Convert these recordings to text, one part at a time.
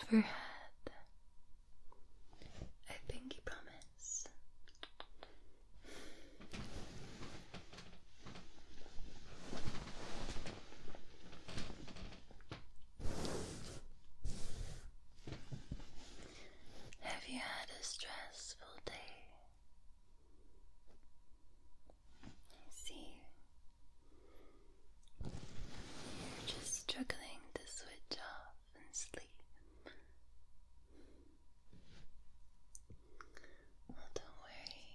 ever had a pinky promise. Have you had a stressful day? I see. You're just struggling to switch off and sleep. Well, don't worry.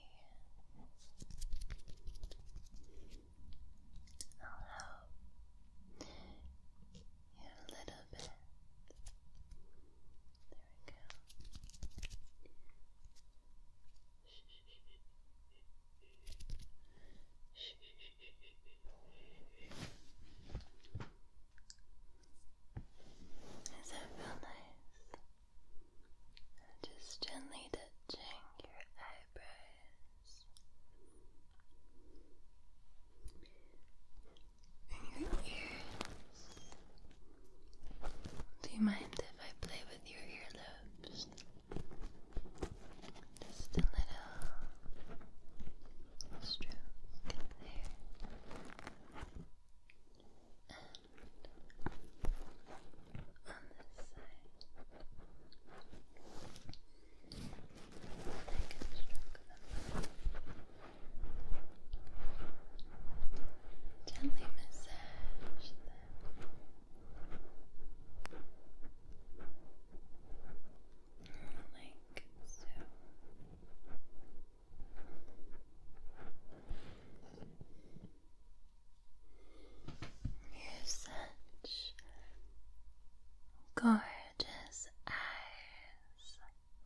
I'll help you a little bit. There we go. Does that feel nice? Just gently touching your eyebrows and your ears. Do you mind if I play with your earlobes? Just a little stroke there. And on this side. I can stroke them. Gently massage them. Like so. You have such gorgeous eyes.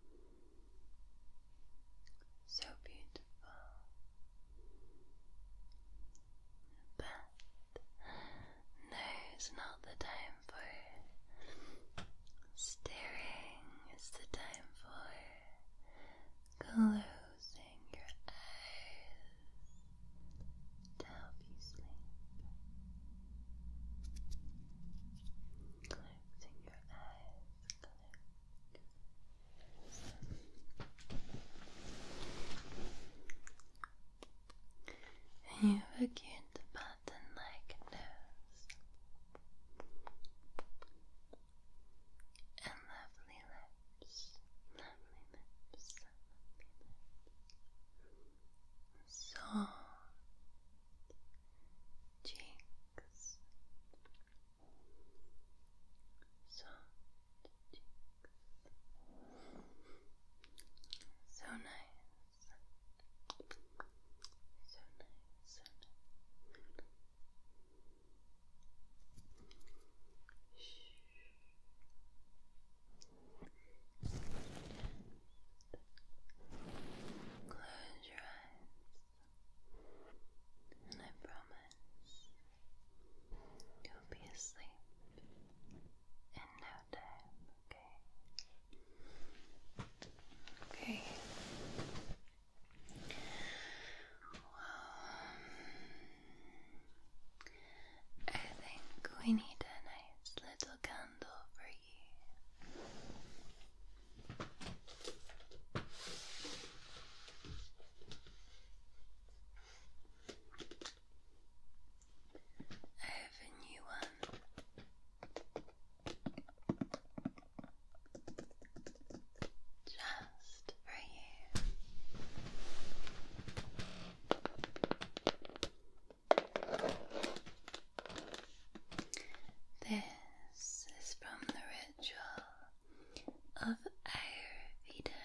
So beautiful. But now's not the time for staring. It's the time for closing your eyes to help you sleep. Closing your eyes. And you have a cute button-like nose and lovely lips, lovely lips, lovely lips, soft cheeks, soft cheeks, so nice, so nice, so nice. Close your eyes, and I promise you'll be asleep in no time, okay? Okay. Well, I think we need a nice little candle for you. I have a new one. Just for you. This is from the ritual of Ayurveda,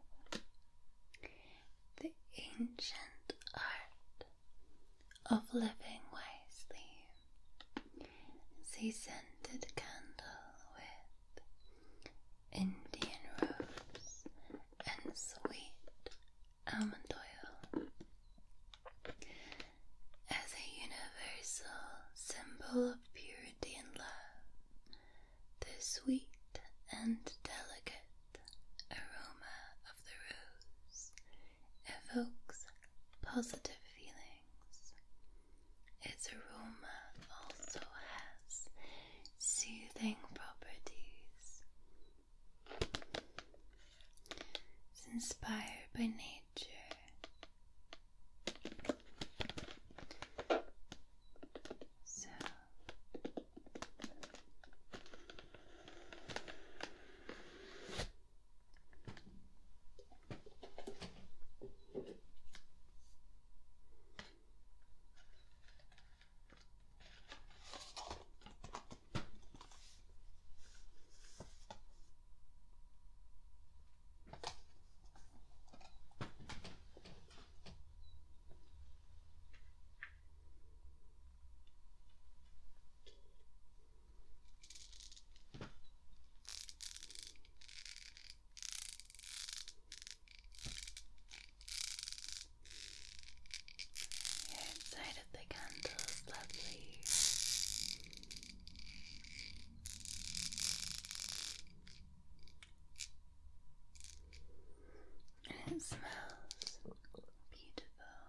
the ancient art of living wisely. It's a scented candle with Indian rose and sweet almond oil as a universal symbol of purity and love. The sweet and delicate aroma of the rose evokes positive feelings. Its aroma also has soothing properties inspired by nature. So inside of the candle is lovely. And it smells beautiful.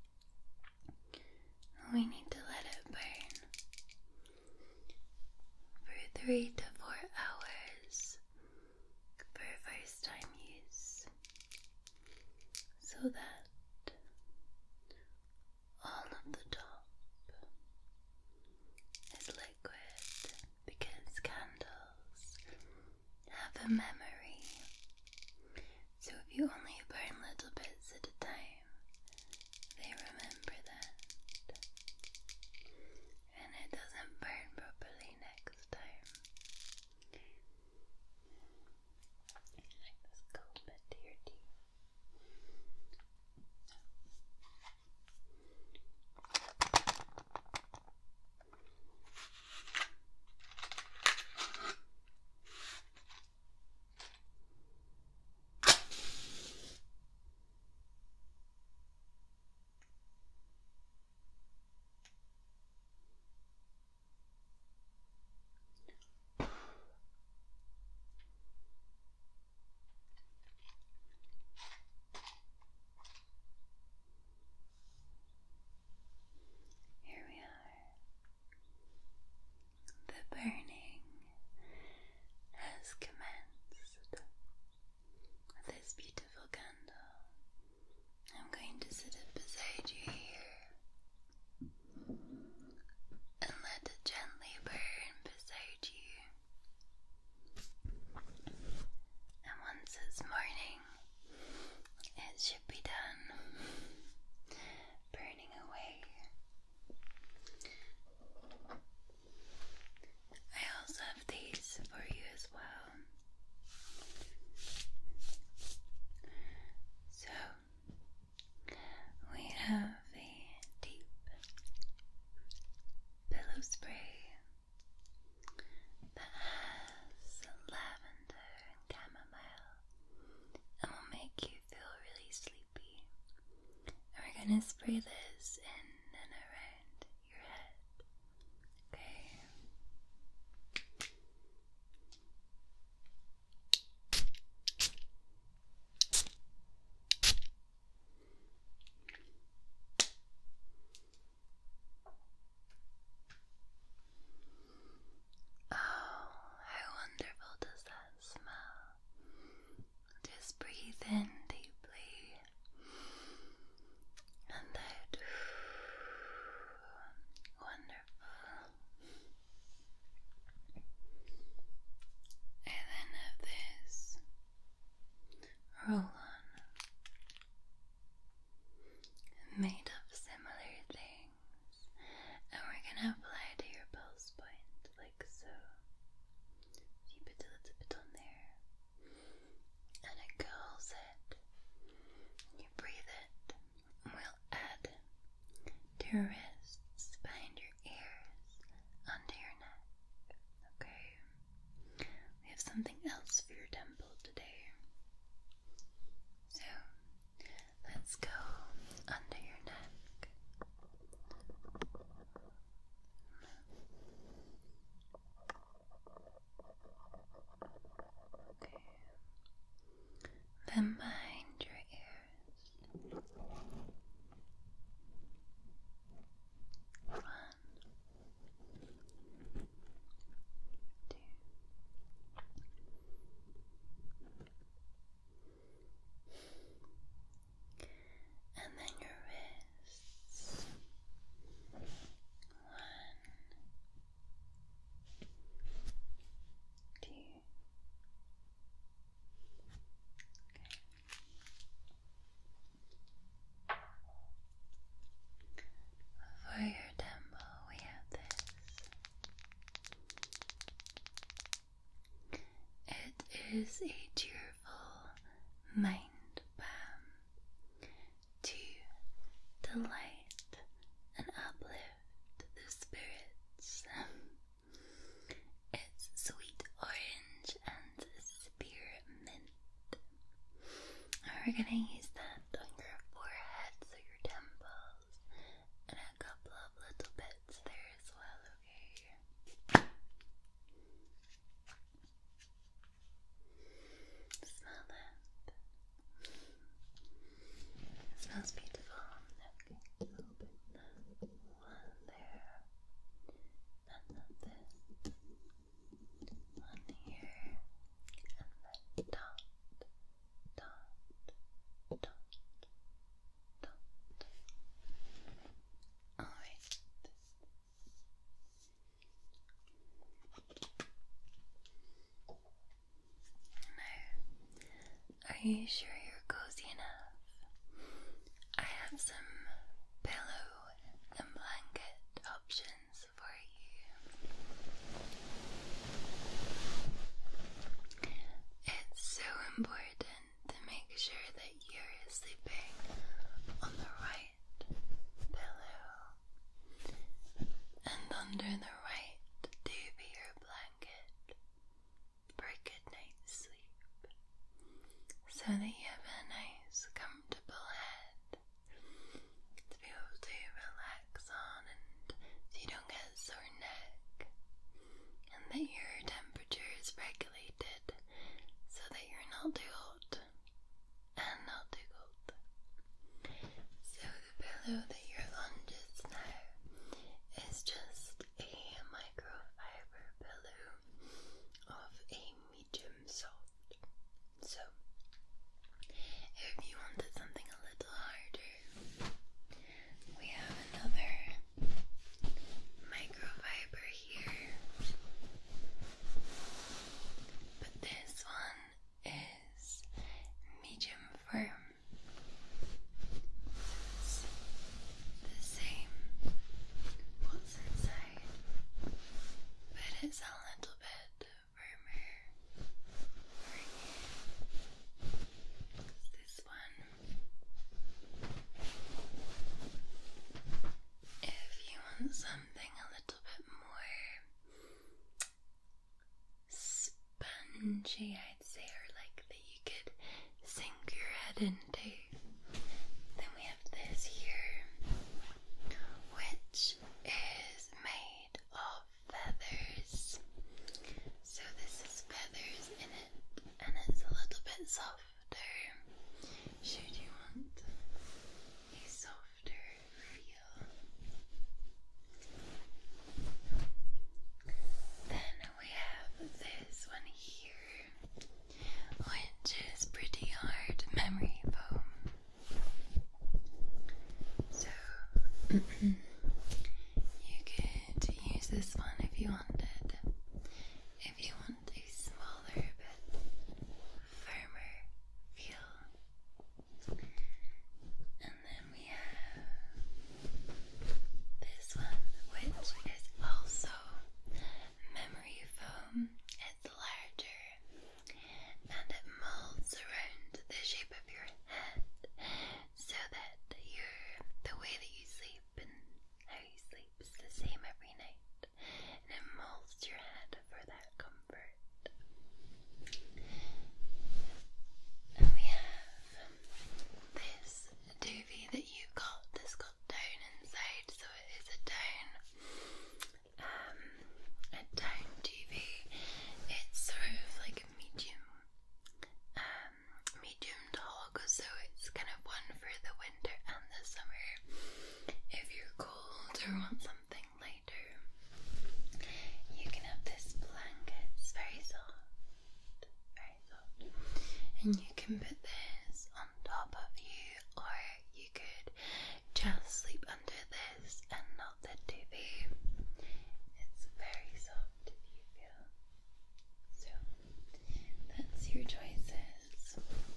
We need to let it burn for 3 to 4 hours for first time use, so that all of the top is liquid, because candles have a memory. So if you only burn little bits at a time, they remember that, and it doesn't burn properly next time. Like this cold bit to your teeth. Here we are. The burning has commenced with this beautiful candle. I'm going to sit up beside you here and let it gently burn beside you. And once it's morning, it should be done burning away. I also have these for you as well. So, we have a deep pillow spray that has lavender and chamomile and will make you feel really sleepy. And we're gonna spray this in and around your head. Okay. Oh, how wonderful does that smell? Just breathe in deeply and out. Wonderful. I then have this roll-on made of similar things, and we're gonna apply to your pulse point like so. You put a little bit on there, and it cools it. You breathe it, and we'll add to your wrists, behind your ears, under your neck. Okay? We have something else for your temple today. So, let's go under your neck. Okay. Then behind your ears. is a cheerful mind balm to delight and uplift the spirits. It's sweet orange and spearmint. We're gonna use that on your forehead, so your temples, and a couple of little bits there as well, okay? Smell that. It smells beautiful. Okay, a little bit. One there. And then this. One here. And then dot, dot, dot, dot. Alright. Now, are you sure you're cozy enough? I have some pillow and blanket options for you. It's so important to make sure that you're sleeping on the right pillow and under the right duvet or blanket for a good night's sleep, so that you have a nice comfortable head to be able to relax on, and so you don't get sore neck, and that your temperature is regulated so that you're not too hot and not too cold. So the pillow that you're on just now is just a microfiber pillow of a medium soft. So if you wanted something a little harder, we have another microfiber here, but this one is medium firm. It's the same what's inside, but it's a little bit firmer for you. It's this one. If you want something a little bit more spongy, I'd say, or like that you could sink your head into, then we have this here, which is made of feathers. So this is feathers in it, and it's a little bit softer. Should you want a softer feel, then we have this one here, which is pretty hard memory foam. So you could use this one if you wanted. If you want a smaller bit firmer feel. And then we have this one, which is also memory foam. It's larger and it molds around the shape of your head, so that the way that you sleep and how you sleep is the same every night, and it molds your head for that comfort. And we have this duvet that you got that's got down inside, so it is a down duvet. It's sort of like a medium to hog, so it's kind of one for the winter and the summer. If you're cold or want something lighter, you can have this blanket. It's very soft, and you can put this on top of you, or you could just sleep under this and not the duvet. It's very soft if you feel. So that's your choices.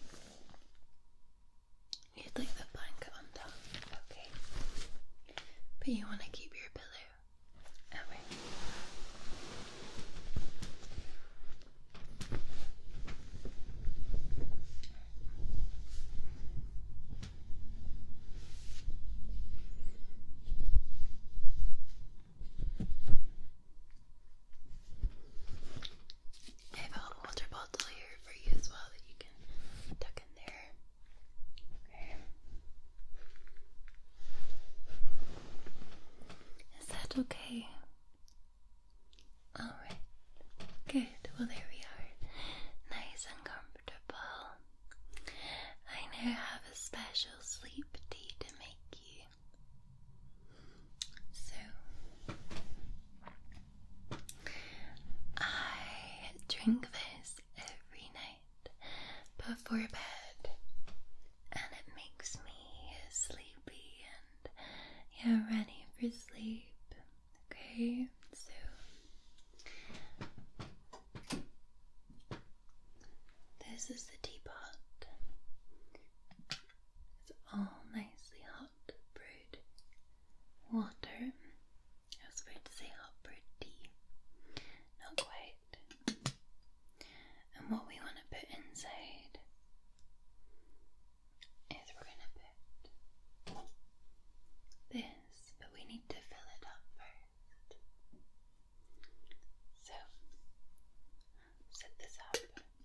You'd like the blanket on top, okay? But you want to keep your pillow. Alright. okay? Alright, good. Well, there we are. Nice and comfortable. I now have a special sleep tea to make you. So, I drink this every night before bed, and it makes me sleepy and ready for sleep. Okay, so this is the teapot. It's all nicely hot brewed water. I was about to say hot brewed tea. Not quite. And what we want to put inside is we're going to put this, but we need to fill it up first. So, set this up.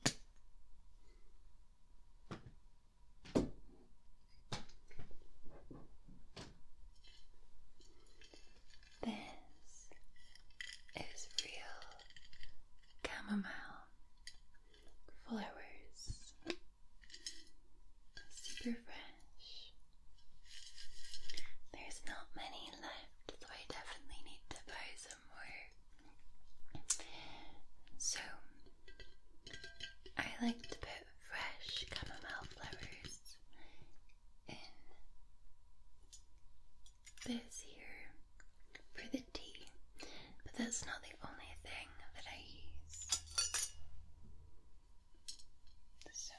This is real chamomile flowers, super fresh. There's not many left, so I definitely need to buy some more. So, I like to put fresh chamomile flowers in this here for the tea, but that's not the only thing that I use. So,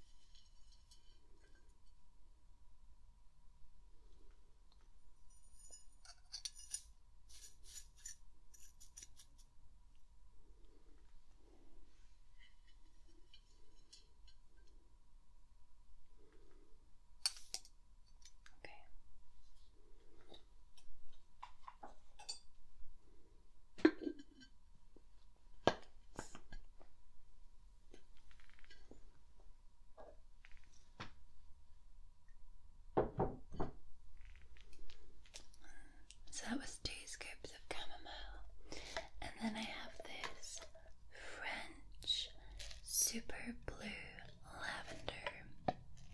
okay. So that was 2 scoops of chamomile, and then I have this French super blue lavender.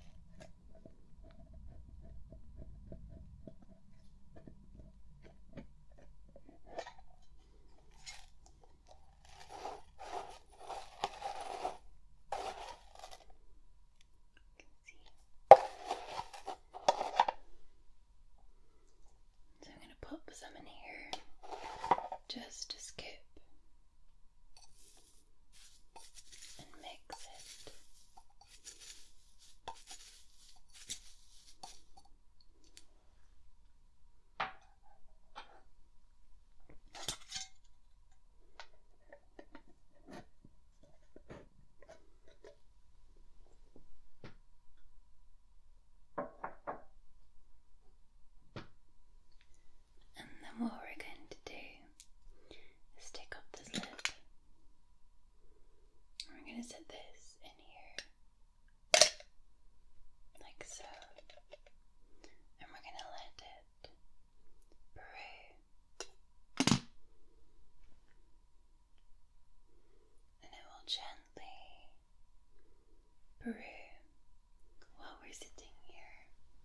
So I'm going to pop some in here just to skip and mix it. And then what we're going to do is take up this lid. We're going to set this in here, like so, and we're going to let it brew, and it will gently brew while we're sitting here.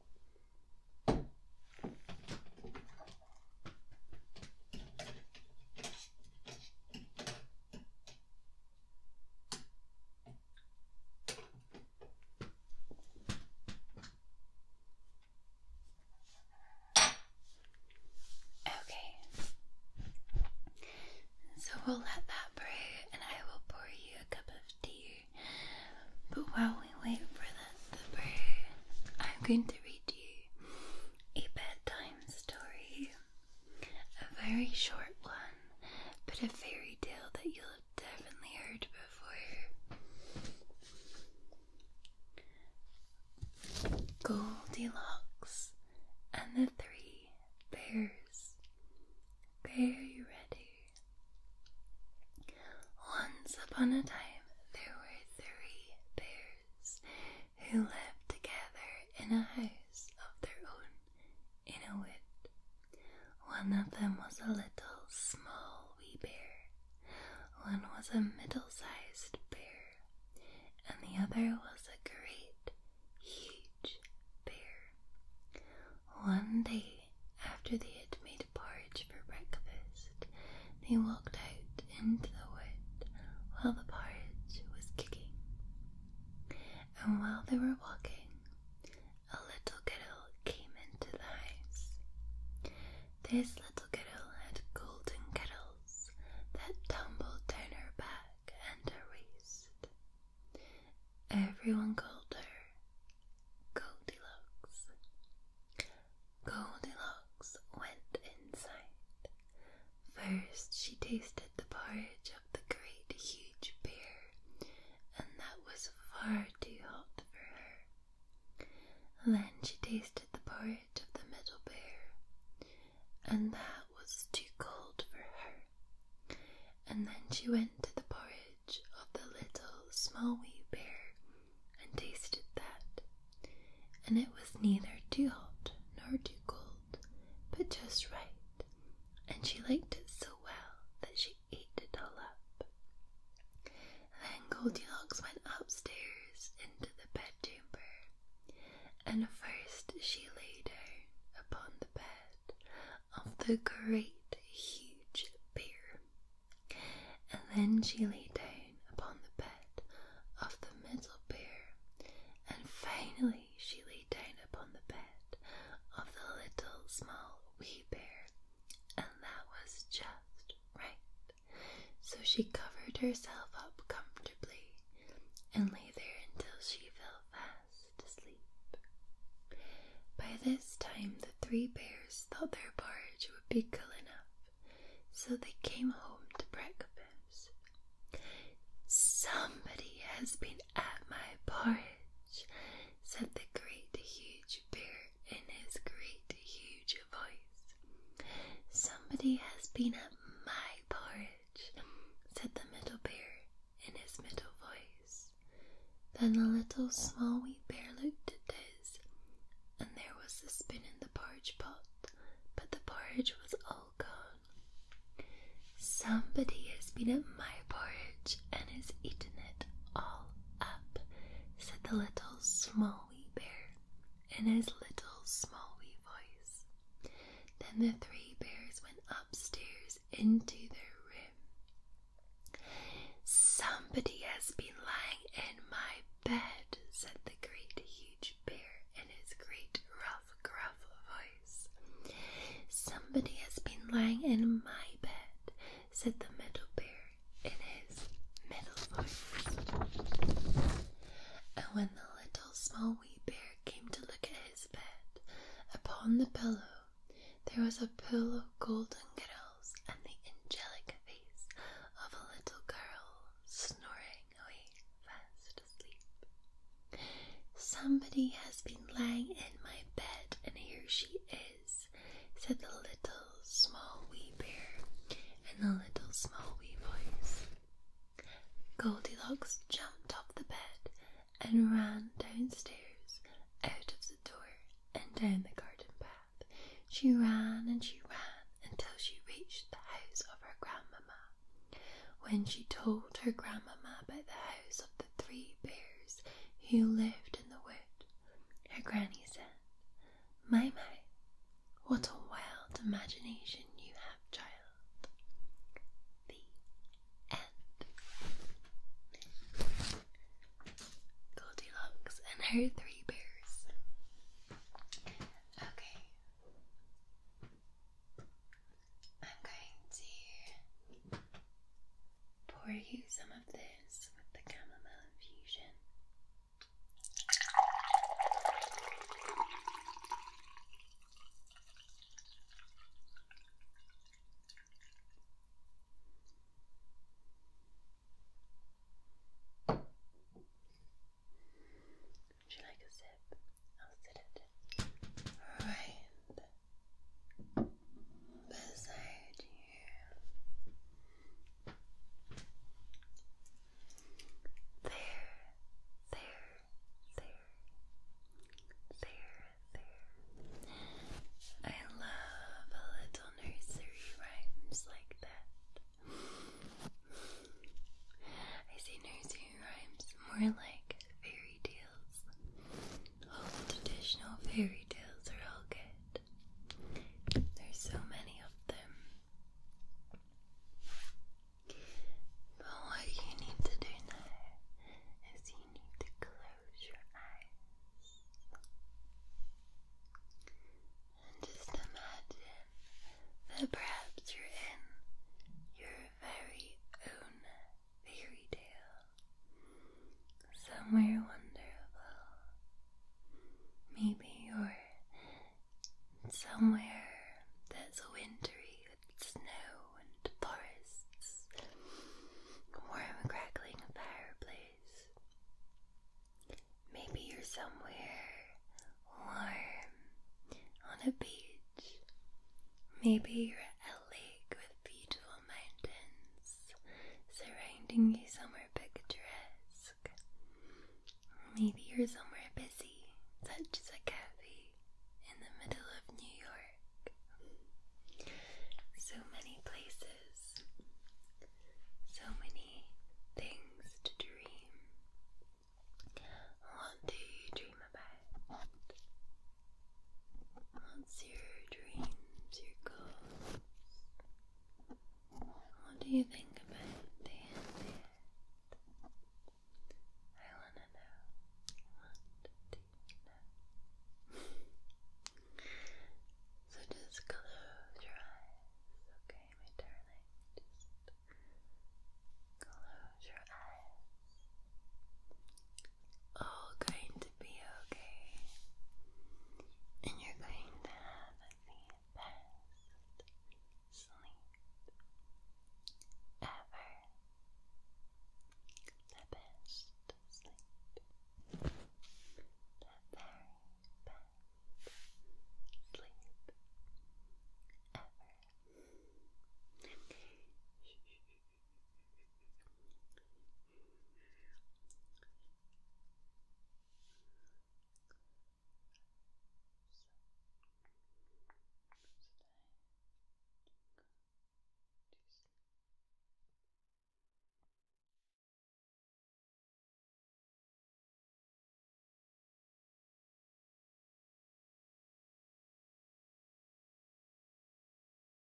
Okay, so we'll let that brew and I will pour you a cup of tea. But while we wait for that to brew, I'm going to read you a bedtime story. A very short one, but a fairy tale that you'll have definitely heard before. Goldilocks and the 3 bears. Are you ready? Once upon a time, there were 3 bears who lived together in a house of their own in a wood. One of them was a little small wee bear, one was a middle-sized bear, and the other was a great, huge bear. One day, after they had made porridge for breakfast, they walked out into the wood while the porridge was cooking. And while they were walking, a little girl came into the house. This little girl had golden curls that tumbled down her back and her waist. Everyone called her Goldilocks. Goldilocks went inside. First, she tasted the porridge of the great huge bear, and that was far too hot for her. Then she tasted the porridge of the middle bear, and that was too cold for her. And then she went to the porridge of the little small wee bear and tasted that, and it was neither too hot nor too cold, but just right, and she liked it so well that she ate it all up. Then Goldilocks went upstairs into the bedchamber, and first she lay down upon the bed of the great huge bear, and then she lay down upon the bed of the middle bear, and finally she lay down upon the bed of the little small wee bear, and that was just right. So she covered herself up comfortably and lay there until she fell fast asleep. By this time the three bears thought their porridge would be cool enough, so they came home to breakfast. "Somebody has been at my porridge," said the great huge bear in his great huge voice. "Somebody has been at my porridge," said the middle bear in his middle voice. Then the little small wee bear looked at his, and there was the spoon in the porridge pot, but the porridge was all gone. "Somebody has been at my porridge and has eaten it all up," said the little small wee bear in his little small wee voice. Then the three bears went upstairs into their room. "Somebody has been lying in my bed," said the great huge bear in his great rough gruff voice. "Somebody has been lying in my bed," said the middle bear in his middle voice. And when the little small wee bear came to look at his bed, upon the pillow there was a pool of golden curls and the angelic face of a little girl snoring away fast asleep. "Somebody has been lying in my bed, and here she is," said the little small wee bear in a little small wee voice. Goldilocks jumped off the bed and ran downstairs, out of the door and down the garden path. She ran and she ran until she reached the house of her grandmamma. When she told her grandmamma about the house of the three bears who lived in the wood, her granny said, "My, what a wild imagination you have, child." The end. Goldilocks and her three bears. Okay. I'm going to pour you some of this with the chamomile infusion. Would you like a sip? I'll sit it right beside you. Maybe you're at a lake with beautiful mountains surrounding you somewhere picturesque. Maybe you're somewhere